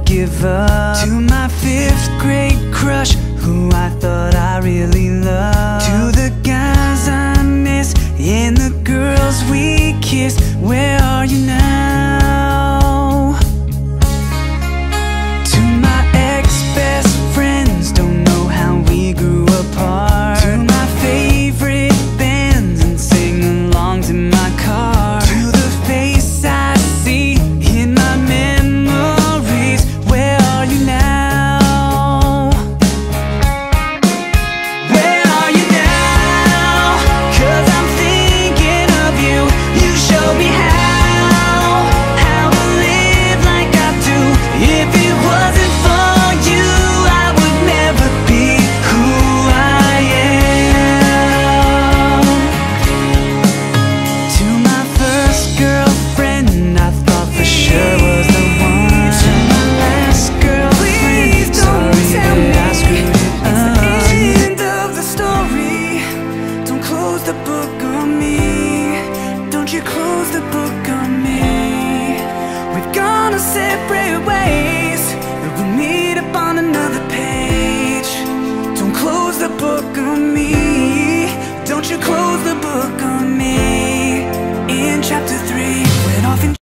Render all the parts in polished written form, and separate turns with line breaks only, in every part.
give up. To my 5th grade crush, who I thought I really loved. To the guys I miss and the girls we kissed, where are you now? To my ex-best friends, don't know how we grew apart. To my favorite bands and sing-alongs in my car. To the face I see in my memories, where are you now? Where are you now? 'Cause I'm thinking of you. You showed me how to live like I do. If it wasn't for you, I would never be who I am. To my first girlfriend, I thought for sure was the one. To my last girlfriend, please don't tell me I screwed it up. It's the end of the story. Don't close the book on me. Don't you close the book on me. We've gone our separate ways, but we'll meet up on another page. Don't close the book on me. Don't you close the book on me. In chapter 3, went off in.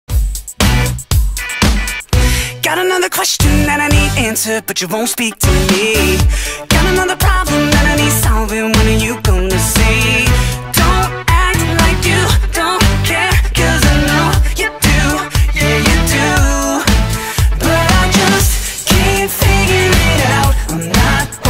Got another question that I need answered, but you won't speak to me. Got another problem that I need solving, when are you gonna see? Don't act like you don't care, 'cause I know you do, yeah you do. But I just can't figure it out, I'm not